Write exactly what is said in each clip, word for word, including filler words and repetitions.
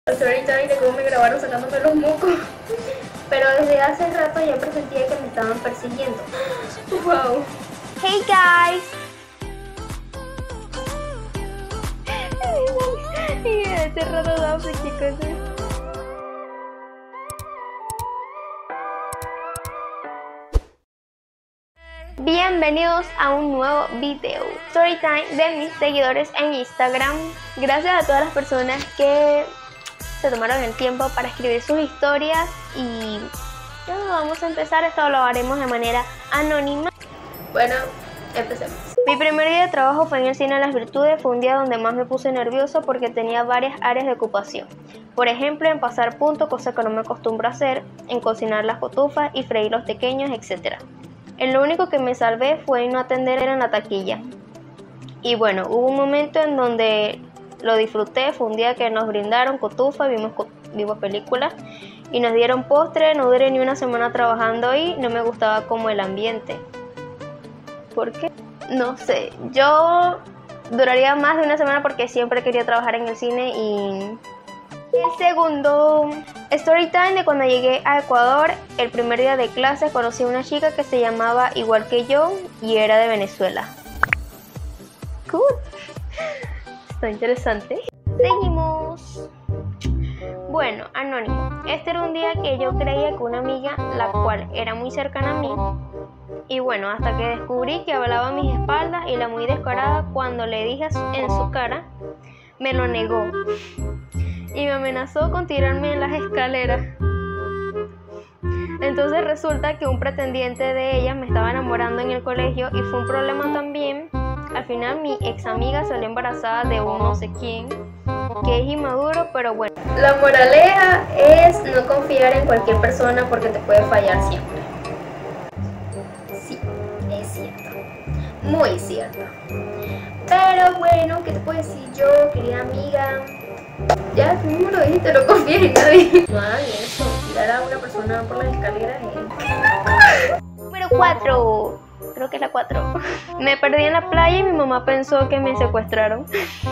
Ahorita de cómo me grabaron sacándome los mocos. Pero desde hace rato ya presentía que me estaban persiguiendo. Wow. Hey guys. Y este rato damos, chicos. Bienvenidos a un nuevo video Storytime de mis seguidores en Instagram. Gracias a todas las personas que se tomaron el tiempo para escribir sus historias y ya vamos a empezar. Esto lo haremos de manera anónima. Bueno, empecemos. Mi primer día de trabajo fue en el Cine de las Virtudes. Fue un día donde más me puse nervioso porque tenía varias áreas de ocupación. Por ejemplo, en pasar punto, cosa que no me acostumbro a hacer, en cocinar las cotufas y freír los pequeños, etcétera. En lo único que me salvé fue en no atender en la taquilla. Y bueno, hubo un momento en donde lo disfruté. Fue un día que nos brindaron cotufa, vimos, vimos películas y nos dieron postre. No duré ni una semana trabajando ahí, no me gustaba como el ambiente. ¿Por qué? No sé, yo duraría más de una semana porque siempre quería trabajar en el cine. Y el segundo storytime de cuando llegué a Ecuador, el primer día de clase conocí a una chica que se llamaba igual que yo y era de Venezuela. Cool. Está interesante. Seguimos. Bueno, anónimo. Este era un día que yo creía que una amiga, la cual era muy cercana a mí, y bueno, hasta que descubrí que hablaba a mis espaldas y la muy descarada, cuando le dije en su cara, me lo negó y me amenazó con tirarme en las escaleras. Entonces resulta que un pretendiente de ella me estaba enamorando en el colegio y fue un problema también. Al final mi ex amiga salió embarazada de un no sé quién, que es inmaduro, pero bueno. La moraleja es no confiar en cualquier persona porque te puede fallar siempre. Sí, es cierto, muy cierto. Pero bueno, ¿qué te puedo decir yo, querida amiga? Ya, tú mismo lo dijiste, no confíes en nadie. No hagan eso, tirar a una persona por las escaleras es... Número cuatro. Creo que es la cuatro. Me perdí en la playa y mi mamá pensó que me secuestraron.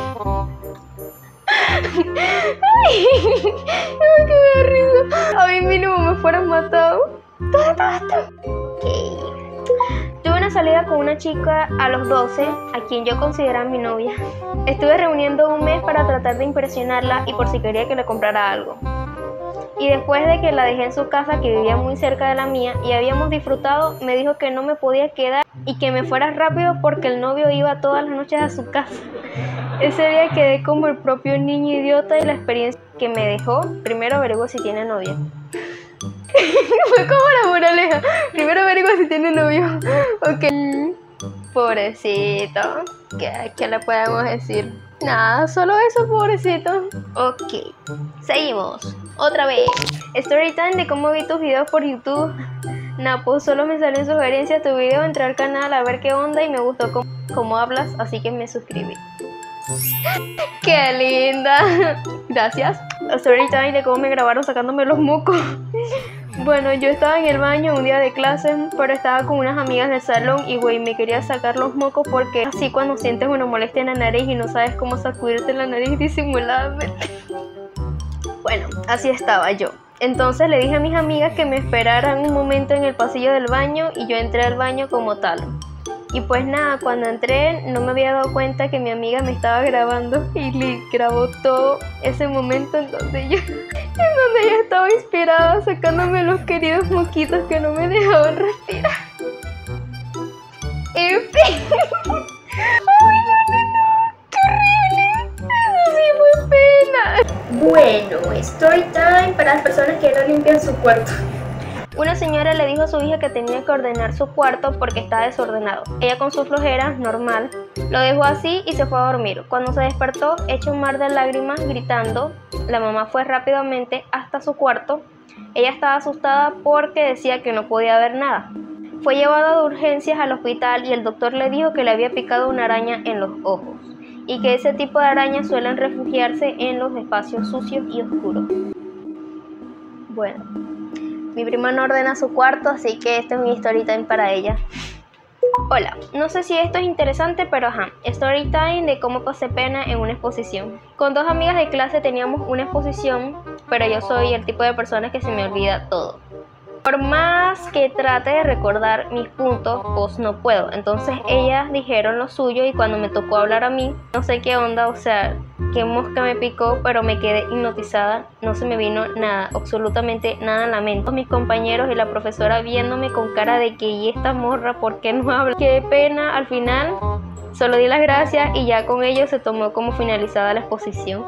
Ay, que me da risa. A mí mínimo me fueran matado. Okay. Tuve una salida con una chica a los doce, a quien yo consideraba mi novia. Estuve reuniendo un mes para tratar de impresionarla y por si quería que le comprara algo. Y después de que la dejé en su casa, que vivía muy cerca de la mía, y habíamos disfrutado, me dijo que no me podía quedar y que me fuera rápido porque el novio iba todas las noches a su casa. Ese día quedé como el propio niño idiota y la experiencia que me dejó. Primero averiguo si tiene novia. Fue como la moraleja. Primero averiguo si tiene novio. Ok. Pobrecito. ¿Qué, ¿Qué le podemos decir? Nada, solo eso, pobrecito. Ok. Seguimos. Otra vez. Storytime de cómo vi tus videos por YouTube. Napo, solo me salió en sugerencia tu video. Entré al canal a ver qué onda y me gustó cómo, cómo hablas, así que me suscribí. ¡Qué linda! Gracias. Storytime de cómo me grabaron sacándome los mocos. Bueno, yo estaba en el baño un día de clase, pero estaba con unas amigas del salón y güey, me quería sacar los mocos porque así cuando sientes una molestia en la nariz y no sabes cómo sacudirte la nariz disimuladamente. Bueno, así estaba yo. Entonces le dije a mis amigas que me esperaran un momento en el pasillo del baño y yo entré al baño como tal. Y pues nada, cuando entré no me había dado cuenta que mi amiga me estaba grabando y le grabó todo ese momento en donde yo, en donde ella estaba inspirada sacándome los queridos moquitos que no me dejaban respirar. En fin. Ay, no, no, no, qué horrible. Eso sí fue pena. Bueno, story time para las personas que no limpian su cuarto. Una señora le dijo a su hija que tenía que ordenar su cuarto porque estaba desordenado. Ella con su flojera, normal, lo dejó así y se fue a dormir. Cuando se despertó, hecho un mar de lágrimas, gritando, la mamá fue rápidamente hasta su cuarto. Ella estaba asustada porque decía que no podía ver nada. Fue llevada de urgencias al hospital y el doctor le dijo que le había picado una araña en los ojos y que ese tipo de arañas suelen refugiarse en los espacios sucios y oscuros. Bueno. Mi prima no ordena su cuarto, así que este es un story time para ella. Hola, no sé si esto es interesante, pero ajá, story time de cómo pasé pena en una exposición. Con dos amigas de clase teníamos una exposición, pero yo soy el tipo de persona que se me olvida todo. Por más que trate de recordar mis puntos, pues no puedo. Entonces ellas dijeron lo suyo y cuando me tocó hablar a mí, no sé qué onda, o sea, qué mosca me picó, pero me quedé hipnotizada. No se me vino nada, absolutamente nada en la mente. Mis compañeros y la profesora viéndome con cara de que ¿y esta morra por qué no habla? Qué pena. Al final solo di las gracias y ya con ello se tomó como finalizada la exposición.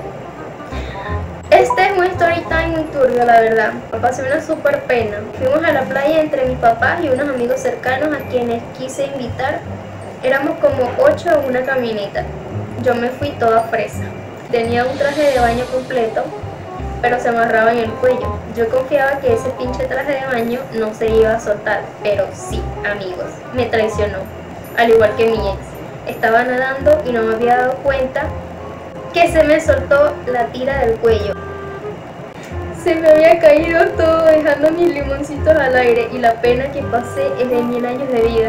Este es un story time muy turbio, la verdad. Me pasé una super pena. Fuimos a la playa entre mis papás y unos amigos cercanos a quienes quise invitar. Éramos como ocho en una camioneta. Yo me fui toda fresa. Tenía un traje de baño completo, pero se amarraba en el cuello. Yo confiaba que ese pinche traje de baño no se iba a soltar, pero sí, amigos, me traicionó. Al igual que mi ex. Estaba nadando y no me había dado cuenta que se me soltó la tira del cuello. Se me había caído todo, dejando mis limoncitos al aire, y la pena que pasé es de mil años de vida.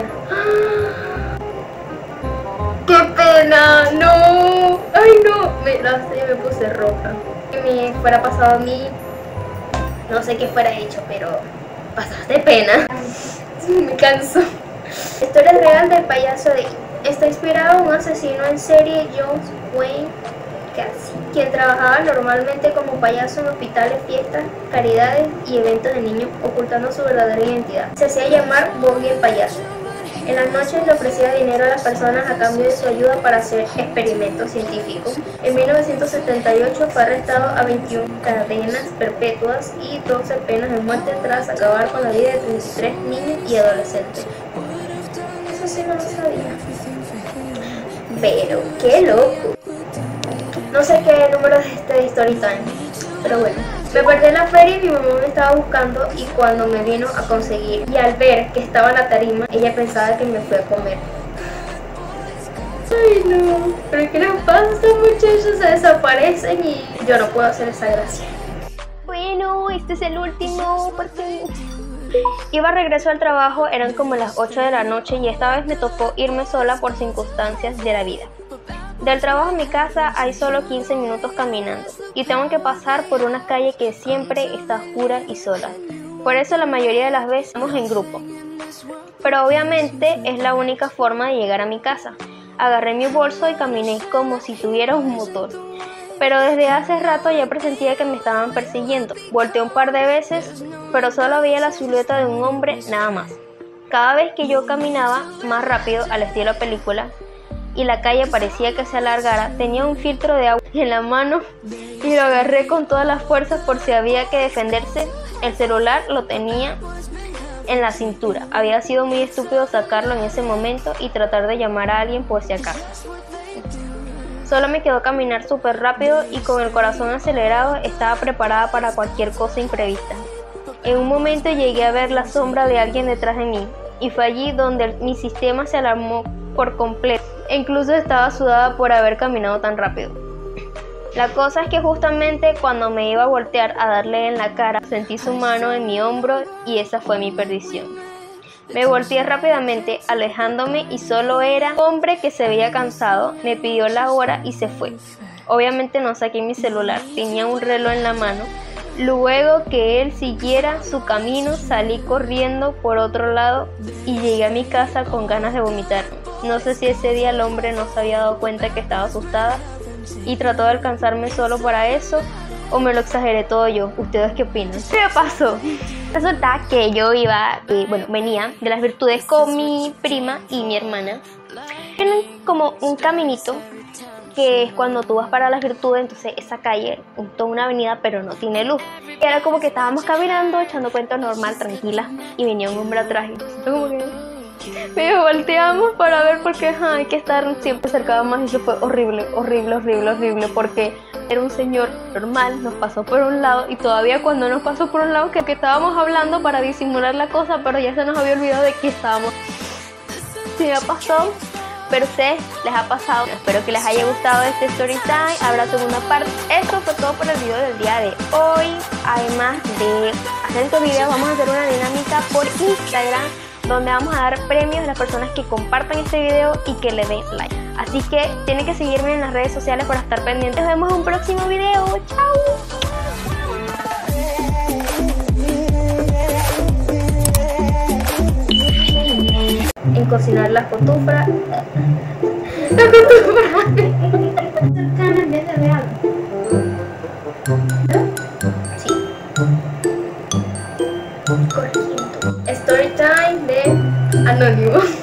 ¡Qué pena! ¡No! ¡Ay, no! Me, la, me puse roja. Si me fuera pasado a mí, no sé qué fuera hecho, pero pasaste pena. Me canso. Historia real del payaso de It. Está inspirado en un asesino en serie, John Wayne Gacy, quien trabajaba normalmente como payaso en hospitales, fiestas, caridades y eventos de niños, ocultando su verdadera identidad. Se hacía llamar Bobby el payaso. En las noches le ofrecía dinero a las personas a cambio de su ayuda para hacer experimentos científicos. En mil novecientos setenta y ocho fue arrestado a veintiuna cadenas perpetuas y doce penas de muerte tras acabar con la vida de treinta y tres niños y adolescentes. Eso sí no lo sabía. Pero qué loco. No sé qué número es este de Story Time, pero bueno. Me perdí en la feria y mi mamá me estaba buscando, y cuando me vino a conseguir y al ver que estaba en la tarima, ella pensaba que me fui a comer. Ay no, pero ¿qué les pasa? Estos muchachos se desaparecen y yo no puedo hacer esa gracia. Bueno, este es el último porque iba a regreso al trabajo, eran como las ocho de la noche y esta vez me tocó irme sola por circunstancias de la vida. Del trabajo a mi casa hay solo quince minutos caminando y tengo que pasar por una calle que siempre está oscura y sola. Por eso la mayoría de las veces vamos en grupo. Pero obviamente es la única forma de llegar a mi casa. Agarré mi bolso y caminé como si tuviera un motor. Pero desde hace rato ya presentía que me estaban persiguiendo. Volteé un par de veces, pero solo veía la silueta de un hombre nada más. Cada vez que yo caminaba más rápido al estilo película, y la calle parecía que se alargara, tenía un filtro de agua en la mano y lo agarré con todas las fuerzas por si había que defenderse. El celular lo tenía en la cintura. Había sido muy estúpido sacarlo en ese momento y tratar de llamar a alguien por si acaso. Solo me quedó caminar súper rápido y con el corazón acelerado estaba preparada para cualquier cosa imprevista. En un momento llegué a ver la sombra de alguien detrás de mí y fue allí donde el, mi sistema se alarmó por completo e incluso estaba sudada por haber caminado tan rápido. La cosa es que justamente cuando me iba a voltear a darle en la cara, sentí su mano en mi hombro y esa fue mi perdición. Me volteé rápidamente, alejándome, y solo era un hombre que se veía cansado, me pidió la hora y se fue. Obviamente no saqué mi celular, tenía un reloj en la mano. Luego que él siguiera su camino, salí corriendo por otro lado y llegué a mi casa con ganas de vomitar. No sé si ese día el hombre no se había dado cuenta que estaba asustada y trató de alcanzarme solo para eso, o me lo exageré todo yo. ¿Ustedes qué opinan? ¿Qué pasó? Resulta que yo iba, eh, bueno, venía de las Virtudes con mi prima y mi hermana. Era como un caminito que es cuando tú vas para las Virtudes, entonces esa calle es toda una avenida pero no tiene luz. Y era como que estábamos caminando, echando cuentos normal, tranquila, y venía un hombre atrás y como que me volteamos para ver porque ajá, hay que estar siempre cerca más, y eso fue horrible, horrible, horrible, horrible, porque era un señor normal, nos pasó por un lado y todavía cuando nos pasó por un lado que, que estábamos hablando para disimular la cosa, pero ya se nos había olvidado de que estábamos. Sí, me ha pasado. Pero a ustedes les ha pasado. Espero que les haya gustado este story time. Habrá segunda parte. Esto fue todo por el video del día de hoy. Además de hacer estos videos, vamos a hacer una dinámica por Instagram donde vamos a dar premios a las personas que compartan este video y que le den like. Así que tienen que seguirme en las redes sociales para estar pendientes. Nos vemos en un próximo video. ¡Chao! En cocinar la cotufra. La cotufra. Cercana en vez de real. Sí. Corrigiendo. Story time de Anónimo.